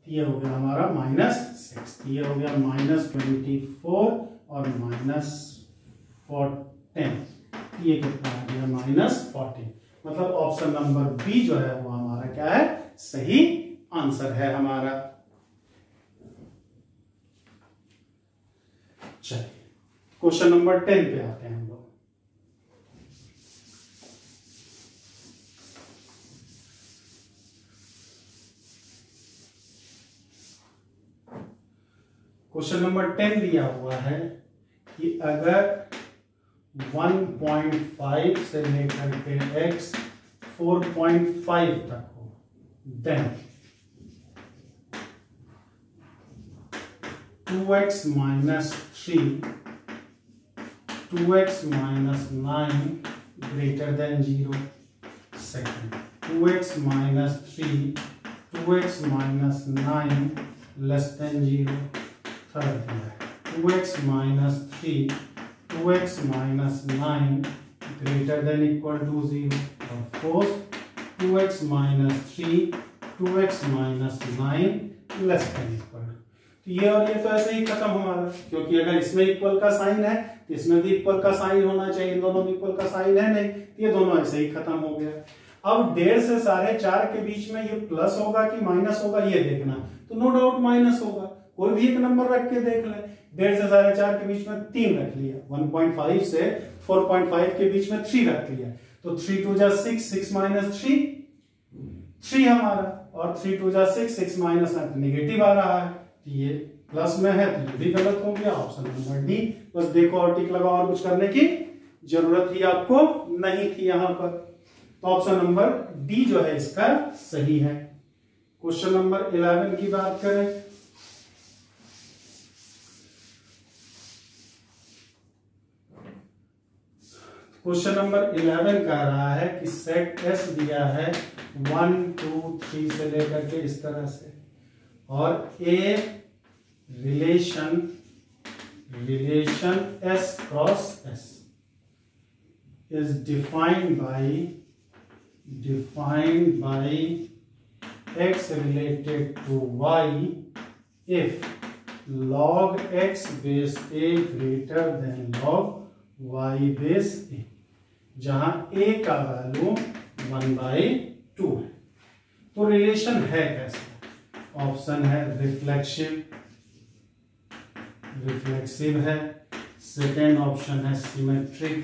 ये हो गया हमारा -6, ये हो गया -24 और -14, ये कितना आ गया -14। मतलब ऑप्शन नंबर बी जो है वो हमारा क्या है, सही आंसर है हमारा। चलिए क्वेश्चन नंबर 10 पे आते हैं हम लोग। क्वेश्चन नंबर 10 दिया हुआ है कि अगर 1.5 से लेकर के x 4.5 तक हो, then 2x minus 3, 2x minus 9 greater than 0. Second, 2x minus 3, 2x minus 9 less than 0. Third, 2x minus 3, 2x minus 9 greater than equal to 0. और fourth, 2x minus 3, 2x minus 9 less than equal. तो ये और ये तो ऐसे ही खत्म हमारा, क्योंकि अगर इसमें इक्वल का साइन है तो इसमें भी इक्वल का साइन होना चाहिए, इन दोनों में इक्वल का साइन है नहीं, ये दोनों ऐसे ही खत्म हो गया। अब 1.5 से 4.5 के बीच में ये प्लस होगा कि माइनस होगा ये देखना, तो नो डाउट माइनस होगा। कोई भी एक नंबर रख के देख ले। 1.5 से 4.5 के बीच में 3 रख लिया, 1.5 से 4.5 के बीच में 3 रख लिया, तो 3 2 जा 6, 6 minus 3 3 हमारा, और 3 2 जा 6, 6 minus नेगेटिव आ रहा है, ये प्लस में है तो ये भी गलत हो गया, ऑप्शन नंबर डी। बस देखो और टिक लगाओ, और कुछ करने की जरूरत ही आपको नहीं थी यहां पर। तो ऑप्शन नंबर डी जो है इसका सही है। क्वेश्चन नंबर 11 की बात करें, क्वेश्चन नंबर 11 कह रहा है कि सेट एस दिया है 1 2 3 से लेकर के इस तरह से, और a relation S cross S is defined by x related to y if log x base a greater than log y base a, जहां a का वैल्यू 1/2 है। तो रिलेशन है कैसे? ऑप्शन है रिफ्लेक्सिव है, सेकेंड ऑप्शन है सिमेट्रिक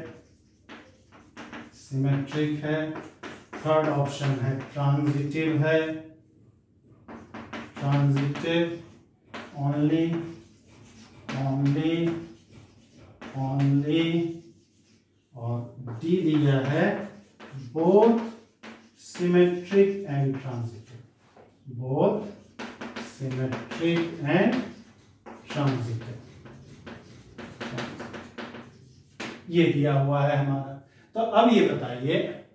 है, थर्ड ऑप्शन है ट्रांजिटिव ओनली, और डी दिया है बोथ सिमेट्रिक एंड ट्रांजिटिव, ये दिया हुआ है हमारा। तो अब ये बताइए,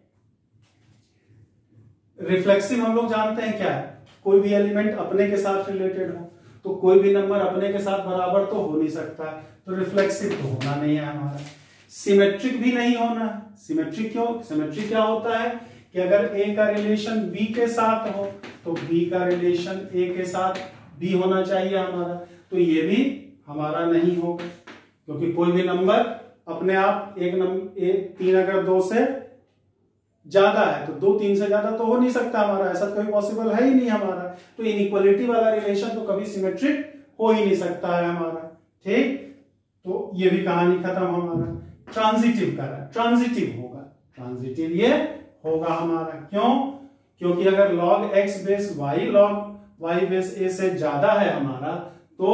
रिफ्लेक्सिव हम लोग जानते हैं क्या है, कोई भी एलिमेंट अपने के साथ रिलेटेड हो, तो कोई भी नंबर अपने के साथ बराबर तो हो नहीं सकता, तो रिफ्लेक्सिव तो होना नहीं है हमारा। सिमेट्रिक भी नहीं होना। सिमेट्रिक क्यों? सिमेट्रिक क्या होता है कि अगर ए का रिलेशन बी के साथ हो तो बी का रिलेशन ए के साथ बी होना चाहिए हमारा, तो ये भी हमारा नहीं होगा, क्योंकि कोई भी नंबर अपने आप एक नंबर 3 अगर 2 से ज्यादा है तो 2 3 से ज्यादा तो हो नहीं सकता हमारा, ऐसा कोई पॉसिबल है ही नहीं हमारा। तो इनइक्वालिटी वाला रिलेशन तो कभी सिमेट्रिक हो ही नहीं सकता है हमारा। ठीक, तो ये भी कहानी खत्म हमारा। ट्रांजिटिव का ट्रांजिटिव होगा, ट्रांजिटिव ये होगा हमारा। क्यों? क्योंकि अगर log x base y log y base a से ज्यादा है हमारा, तो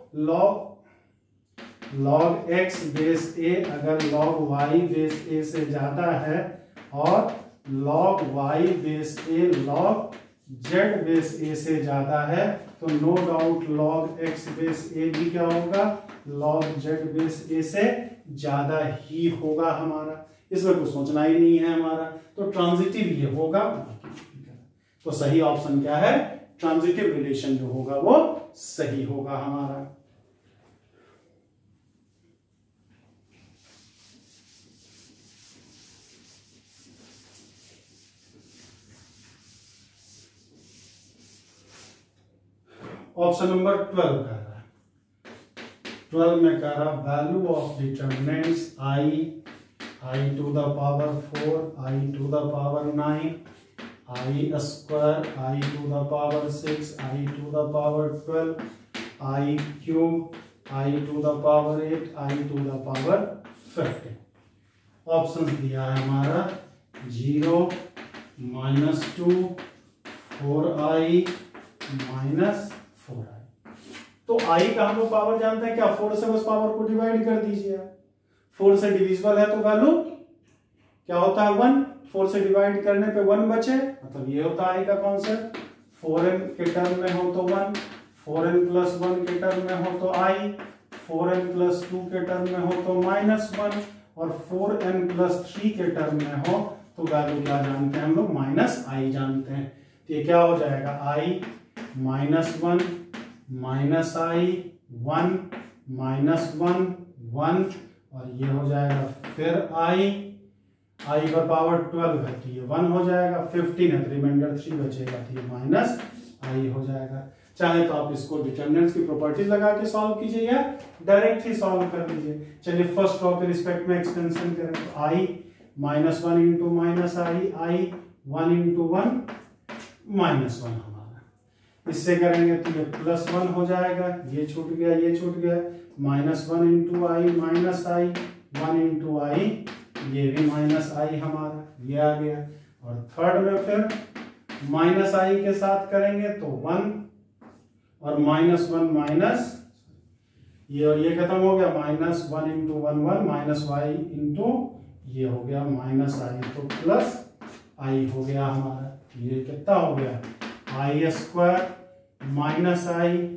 log x बेस a अगर log y बेस a से ज्यादा है और log y base a log z base a से ज्यादा है, तो no doubt log x base a भी क्या होगा, log z बेस a से ज्यादा ही होगा हमारा। इसमें कुछ सोचना ही नहीं है हमारा, तो ट्रांजिटिव ये होगा। तो सही ऑप्शन क्या है? ट्रांजिटिव रिलेशन जो होगा वो सही होगा हमारा। ऑप्शन नंबर 12 कह रहा है, 12 में कह रहा value of determinants I to the power 4, I to the power 9, I square, I to the power 6, I to the power 12, I cube, I to the power 8, I to the power 15। Option दिया है हमारा 0, -2, 4i, -4i। तो i का हम लोग power जानते हैं क्या, 4 से उस पावर को डिवाइड कर दीजिए। 4 से डिविजिबल है तो वैल्यू क्या होता है 1, 4 से डिवाइड करने पे 1 बचे, मतलब ये होता है i का कॉन्सेप्ट। 4n के टर्म में हो तो 1, 4n + 1 के टर्म में हो तो i, 4n + 2 के टर्म में हो तो -1, और 4n + 3 के टर्म में हो तो वैल्यू क्या जानते हैं हम लोग, -i जानते हैं। तो ये क्या हो जाएगा i -1 -i 1 -1 1, और ये हो जाएगा फिर i पर पावर 12 है तो ये 1 हो जाएगा, 15 है तो रिमाइंडर 3 बचेगा तो ये -i हो जाएगा। चाहे तो आप इसको डिटरमिनेंट्स की प्रॉपर्टीज लगा के सॉल्व कीजिए या डायरेक्ट ही सॉल्व कर लीजिए। चलिए फर्स्ट लॉ के रिस्पेक्ट में एक्सटेंशन करें तो i -1 × -i 1 × 1 -1 हमारा, इससे करेंगे तो ये +1 हो जाएगा, ये छूट गया, ये छूट गया, -1 × i -i 1 × i, ये भी -i हमारा, ये आ गया। और थर्ड में फिर -i के साथ करेंगे तो 1 और -1 माइनस ये, और ये खत्म हो गया, -1 × 1 1 -y × ये हो गया -i, तो +i हो गया हमारा। ये कितना हो गया i² -i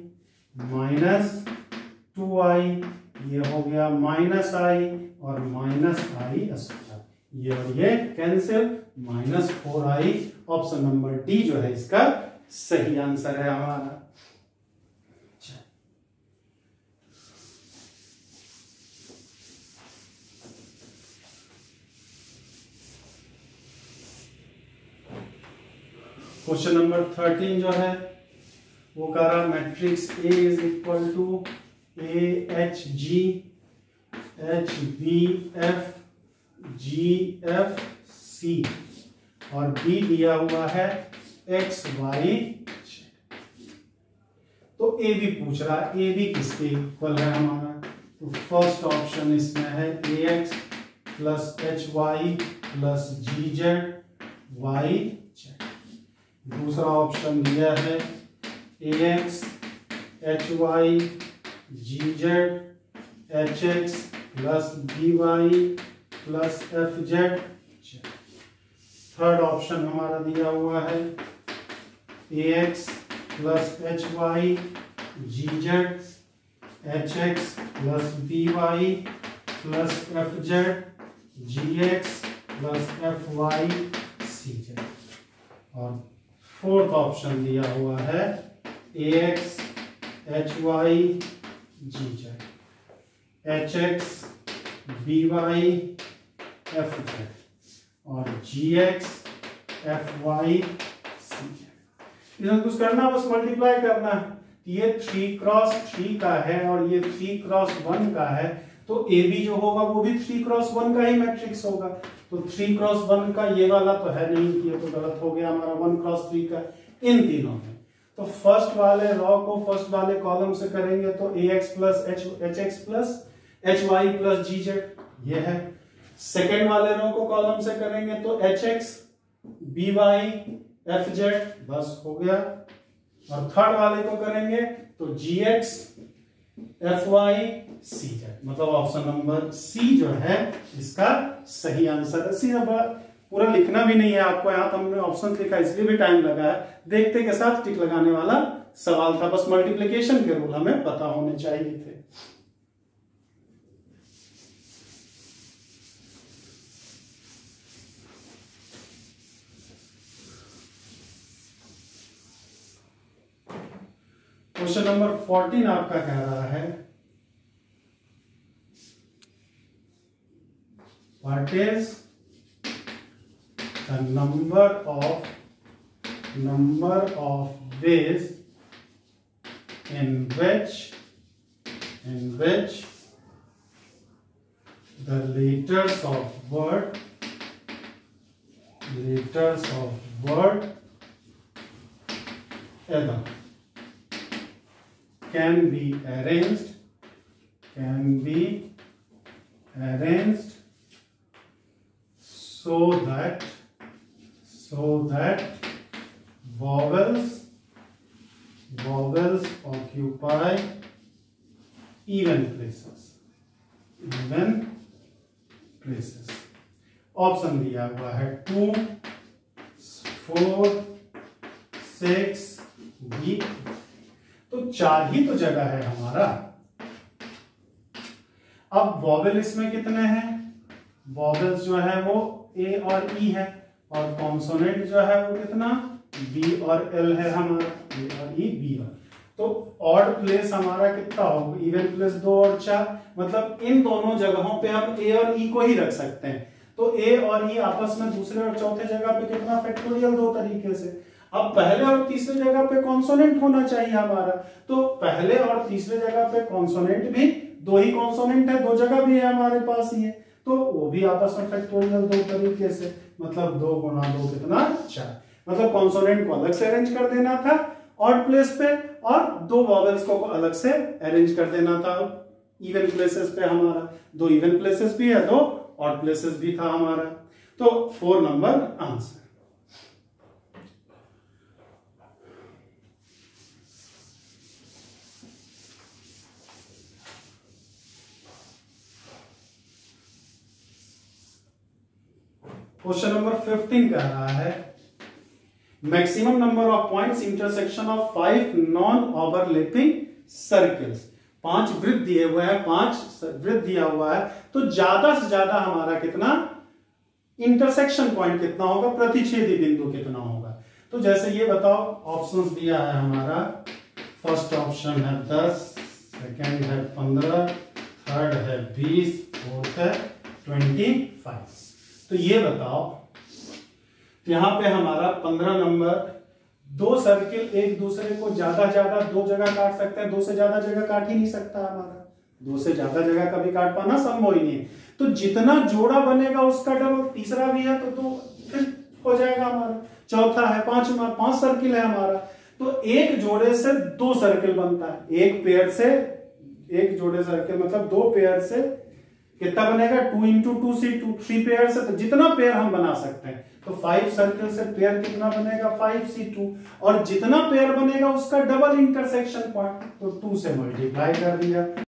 -2i, ये हो गया -i और -i², ये और ये cancel, -4i। Option number D जो है इसका सही आंसर है हमारा। क्वेश्चन नंबर 13 जो है वो कह रहा matrix A = A H G H B F G F C और B दिया हुआ है X Y। तो A भी पूछ रहा है, A भी किसके इक्वल है हमारा, तो फर्स्ट ऑप्शन इसमें है AX + HY + GZ YZ। दूसरा ऑप्शन दिया है AX HY GZ HX + BY + FZ। Third option हमारा दिया हुआ है AX + HY GZ HX + BY + FZ GX + FY CZ। और फोर्थ ऑप्शन दिया हुआ है AX HY GZ HX BY FZ और GX FY CZ। इसमें कुछ करना, बस मल्टीप्लाई करना है। ये 3 × 3 का है और ये 3 × 1 का है, तो AB जो होगा वो भी 3 × 1 का ही मैट्रिक्स होगा। तो 3 × 1 का ये वाला तो है नहीं, ये तो गलत हो गया हमारा, 1 × 3 का इन तीनों में। तो फर्स्ट वाले रॉ को फर्स्ट वाले कॉलम से करेंगे तो AX + HX + HY + GZ ये है। सेकेंड वाले रो को कॉलम से करेंगे तो HX BY FZ बस हो गया। और थर्ड वाले को करेंगे तो GX FY CZ, मतलब ऑप्शन नंबर सी जो है इसका सही आंसर है। सी पूरा लिखना भी नहीं है आपको, यहाँ तो हमने ऑप्शन लिखा इसलिए भी टाइम लगा है, देखते के साथ टिक लगाने वाला सवाल था, बस मल्टीप्लिकेशन के रूल हमें पता होने चाहिए थे। क्वेश्चन नंबर 14 आपका कह रहा है what is the number of ways in which the letters of word either can be arranged so that vowels occupy even places. Option दिया हुआ है 2, 4, 6, B। तो 4 ही तो जगह है हमारा। अब वॉवेल इसमें कितने हैं? वॉवेल्स जो है वो A और E है, और कॉन्सोनेंट जो है वो कितना B और L है हमारा, A और E, B और। तो ऑड प्लेस हमारा कितना होगा? इवन प्लेस 2 और 4, मतलब इन दोनों जगहों पे हम A और E को ही रख सकते हैं। तो A और E आपस में दूसरे और चौथे जगह पे कितना फैक्टोरियल 2 तरीके से। अब पहले और तीसरे जगह पे कॉन्सोनेंट होना चाहिए हमारा, तो पहले और तीसरे जगह पे कॉन्सोनेंट भी 2 ही कॉन्सोनेंट है, 2 जगह भी है हमारे पास ये, तो वो भी आपस में फैक्टोरियल 2 तरीके से, मतलब 2 गुना 2 कितना 4। मतलब कॉन्सोनेंट को अलग से अरेंज कर देना था ऑड प्लेस पे, और 2 वॉवेल्स को अलग से अरेंज कर देना था इवन प्लेसेस पे हमारा। 2 इवन प्लेसेस भी है, 2 ऑड प्लेसेस भी था हमारा। तो 4 नंबर आंसर। क्वेश्चन नंबर 15 कह रहा है maximum number of points intersection of 5 non overlapping circles. 5 वृत्त दिए हुए हैं, 5 वृत्त दिया हुआ है, तो ज्यादा से ज्यादा हमारा कितना इंटरसेक्शन पॉइंट कितना होगा, प्रतिच्छेदी बिंदु कितना होगा। तो जैसे ये बताओ, ऑप्शंस दिया है हमारा, फर्स्ट ऑप्शन है 10, सेकंड है 15, थर्ड है 20, फोर्थ है 25। तो ये बताओ, यहां पे हमारा 15 नंबर, 2 सर्किल एक दूसरे को ज्यादा 2 जगह काट सकते हैं, 2 से ज्यादा जगह काट ही नहीं सकता हमारा, 2 से ज्यादा जगह कभी काट पाना संभव ही नहीं है। तो जितना जोड़ा बनेगा उसका डबल, तीसरा भी है तो 2 हो जाएगा हमारा, चौथा है, 5 सर्किल है हमारा, तो एक जोड़े से 2 सर्किल बनता है, एक पेयर से एक जोड़े सर्किल, मतलब 2 पेयर से कितना बनेगा, 2 into 2 से 3 पेयर से, तो जितना पेयर हम बना सकते हैं। तो 5 सर्किल से पेयर कितना बनेगा, 5C2, और जितना पेयर बनेगा उसका डबल इंटरसेक्शन पॉइंट, तो 2 से मल्टीप्लाई कर दिया।